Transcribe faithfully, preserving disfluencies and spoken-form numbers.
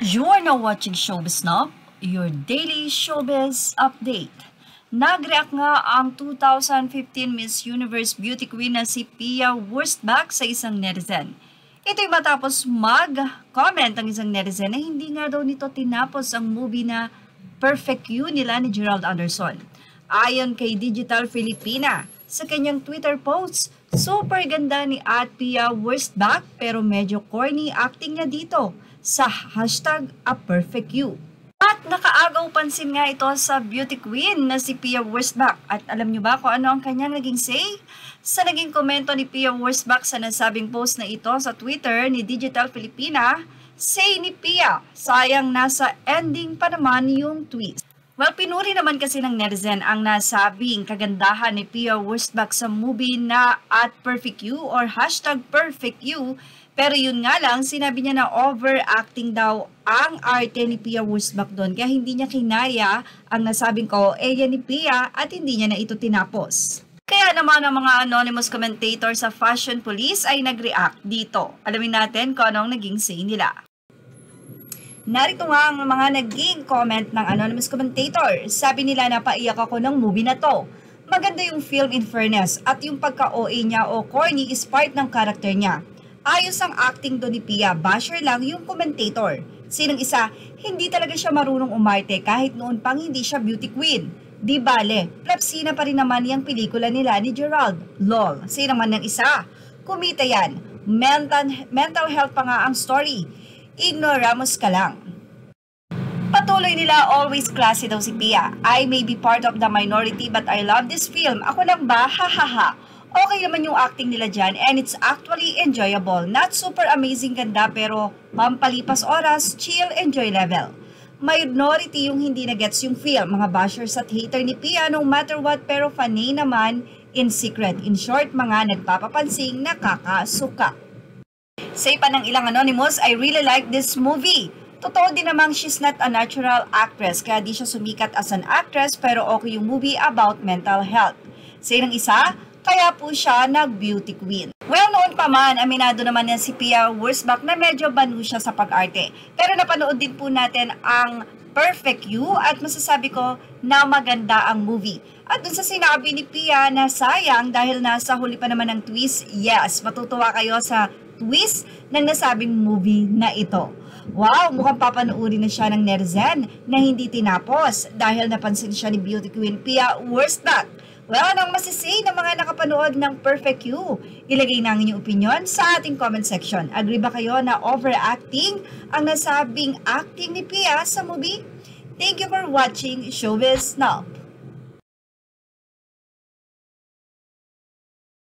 You're now watching Showbiz Now, your daily showbiz update. Nag-react nga ang two thousand fifteen Miss Universe Beauty Queen na si Pia Wurtzbach sa isang netizen. Ito'y matapos mag-comment ang isang netizen na hindi nga daw nito tinapos ang movie na Perfect You nila ni Gerald Anderson. Ayon kay Digital Filipina, sa kanyang Twitter post, super ganda ni at Pia Wurtzbach pero medyo corny acting niya dito sa hashtag A Perfect You. At nakaagaw pansin nga ito sa beauty queen na si Pia Wurtzbach. At alam niyo ba kung ano ang kanyang naging say? Sa naging komento ni Pia Wurtzbach sa nasabing post na ito sa Twitter ni Digital Filipina, say ni Pia, sayang nasa ending pa naman yung twist. Well, pinuri naman kasi ng netizen ang nasabing kagandahan ni Pia Wurtzbach sa movie na At Perfect You or hashtag Perfect You. Pero yun nga lang, sinabi niya na overacting daw ang arte ni Pia Wurtzbach doon. Kaya hindi niya kinaya ang nasabing ko, eh yan ni Pia at hindi niya na ito tinapos. Kaya naman ang mga anonymous commentator sa Fashion Police ay nag-react dito. Alamin natin kung anong naging say nila. Narito nga ang mga naging comment ng anonymous commentator. Sabi nila na paiyak ako ng movie na to. Maganda yung film in fairness at yung pagka-O A niya o corny is part ng karakter niya. Ayos ang acting doon ni Pia, basher lang yung commentator. Sinang isa, hindi talaga siya marunong umarte kahit noon pang hindi siya beauty queen. Di bale, plapsina pa rin naman yung pelikula nila ni Gerald. Lol, sino naman ng isa? Kumita yan. Mental, mental health pa nga ang story. Ignoramos ka lang. Patuloy nila, always classy daw si Pia. I may be part of the minority but I love this film. Ako lang ba? Ha ha ha. Okay naman yung acting nila dyan and it's actually enjoyable. Not super amazing ganda pero pampalipas oras, chill, enjoy level. Minority yung hindi na-gets yung film. Mga bashers at hater ni Pia no matter what pero fanay naman in secret. In short, mga nagpapapansing nakakasuka. Say pa ng ilang anonymous, I really like this movie. Totoo din namang she's not a natural actress kaya di siya sumikat as an actress pero okay yung movie about mental health. Say ng isa, kaya po siya nag-beauty queen. Well, noon pa man, aminado naman niya si Pia Wurtzbach na medyo banu siya sa pag-arte. Pero napanood din po natin ang Perfect You at masasabi ko na maganda ang movie. At dun sa sinabi ni Pia na sayang dahil nasa huli pa naman ng twist, yes, matutuwa kayo sa twist ng nasabing movie na ito. Wow, mukhang papanoorin na siya ng netizen na hindi tinapos dahil napansin siya ni beauty queen Pia Wurtzbach. Well, anong masisay ng mga nakapanood ng Perfect You? Ilagay na ang inyong opinion sa ating comment section. Agree ba kayo na overacting ang nasabing acting ni Pia sa movie? Thank you for watching Showbiz Now.